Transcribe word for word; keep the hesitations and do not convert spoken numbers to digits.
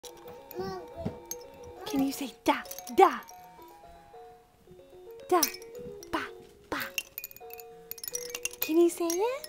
Can you say da, da? Da, ba, ba. Can you say it?